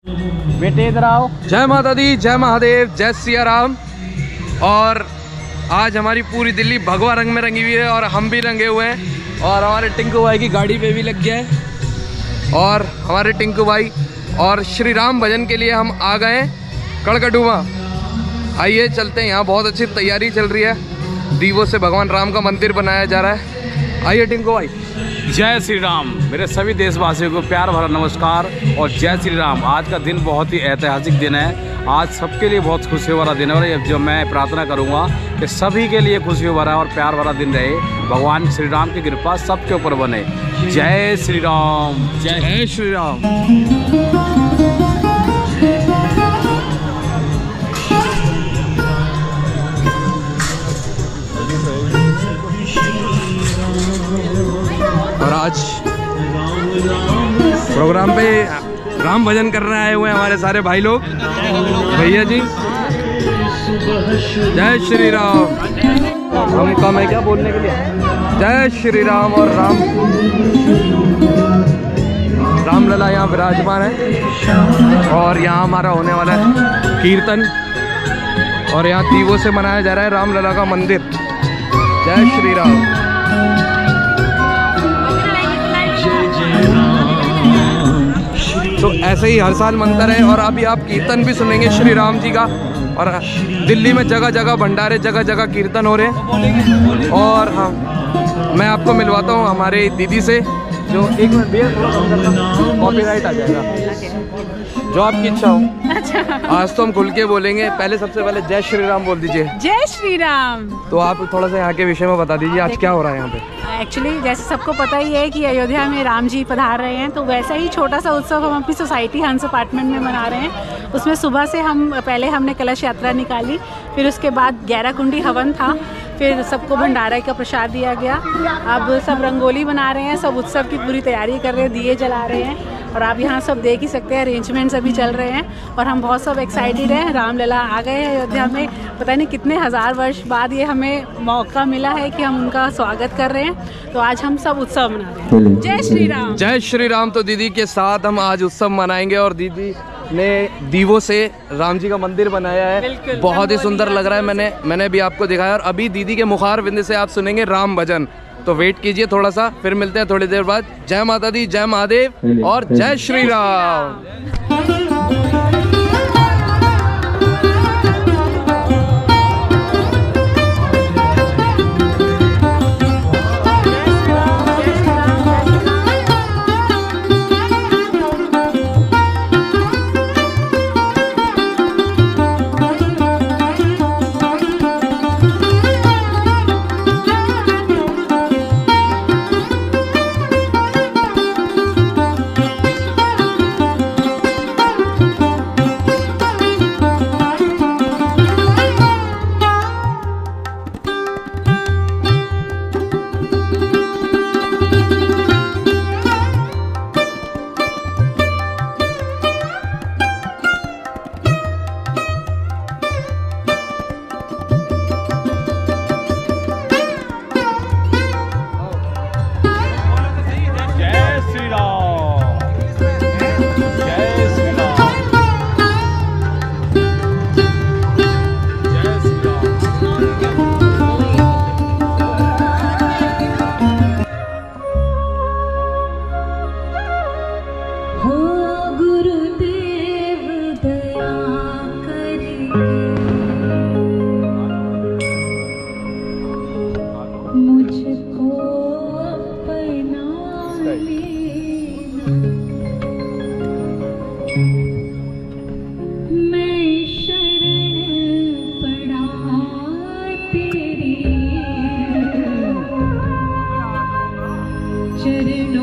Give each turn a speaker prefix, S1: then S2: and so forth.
S1: बेटे इधर आओ।
S2: जय माता दी, जय महादेव, जय सिया राम। और आज हमारी पूरी दिल्ली भगवा रंग में रंगी हुई है और हम भी रंगे हुए हैं। और हमारे टिंकू भाई की गाड़ी पे भी लग गया है। और हमारे टिंकू भाई और श्री राम भजन के लिए हम आ गए हैं कड़कड़ुआ। आइए चलते हैं, यहाँ बहुत अच्छी तैयारी चल रही है। दीवों से भगवान राम का मंदिर बनाया जा रहा है। आइए टिंकू भाई।
S1: जय श्री राम। मेरे सभी देशवासियों को प्यार भरा नमस्कार और जय श्री राम। आज का दिन बहुत ही ऐतिहासिक दिन है। आज सबके लिए बहुत खुशी भरा दिन है और जो मैं प्रार्थना करूंगा कि सभी के लिए खुशी भरा और प्यार भरा दिन रहे। भगवान श्री राम की कृपा सबके ऊपर बने। जय श्री राम, जय श्री राम। और आज प्रोग्राम पे राम भजन करने आए हुए हैं हमारे सारे भाई लोग। भैया जी जय श्री राम। हम कम है क्या बोलने के लिए? जय श्री राम। और रामलला यहाँ विराजमान है और यहाँ हमारा होने वाला है कीर्तन और यहाँ दीवों से मनाया जा रहा है रामलला का मंदिर। जय श्री राम। तो ऐसे ही हर साल मनता रहे। और अभी आप कीर्तन भी सुनेंगे श्री राम जी का। और दिल्ली में जगह जगह भंडारे, जगह जगह कीर्तन हो रहे हैं। और हाँ, मैं आपको मिलवाता हूँ हमारे दीदी से, जो एक मिनट भैया थोड़ा कम करना, कॉपीराइट आ जाएगा। जो आपकी इच्छा हो। अच्छा। आज तो हम खुल के बोलेंगे। पहले सबसे पहले जय श्री राम बोल दीजिए।
S3: जय श्री राम।
S2: तो आप थोड़ा सा यहाँ के विषय में बता दीजिए, आज क्या हो रहा है यहाँ पे?
S3: एक्चुअली जैसे सबको पता ही है कि अयोध्या में राम जी पधार रहे हैं, तो वैसा ही छोटा सा उत्सव हम अपनी सोसाइटी हंस अपार्टमेंट में मना रहे हैं। उसमें सुबह से हमने कलश यात्रा निकाली, फिर उसके बाद 11 कुंडी हवन था, फिर सबको भंडारा का प्रसाद दिया गया। अब सब रंगोली बना रहे हैं, सब उत्सव की पूरी तैयारी कर रहे हैं, दिए जला रहे हैं। और आप यहाँ सब देख ही सकते हैं, अरेंजमेंट्स अभी चल रहे हैं और हम बहुत सब एक्साइटेड हैं। रामलला आ गए हैं अयोध्या में। पता नहीं कितने हज़ार वर्ष बाद ये हमें मौका मिला है कि हम उनका स्वागत कर रहे हैं। तो आज हम सब उत्सव मना रहे हैं। जय श्री राम।
S2: जय श्री राम। तो दीदी के साथ हम आज उत्सव मनाएंगे और दीदी ने दीवों से राम जी का मंदिर बनाया है। बहुत ही सुंदर लग रहा है। मैंने भी आपको दिखाया। और अभी दीदी के मुखार बिंद से आप सुनेंगे राम भजन। तो वेट कीजिए थोड़ा सा, फिर मिलते हैं थोड़ी देर बाद। जय माता दी, जय महादेव और जय श्री राम।
S4: चरण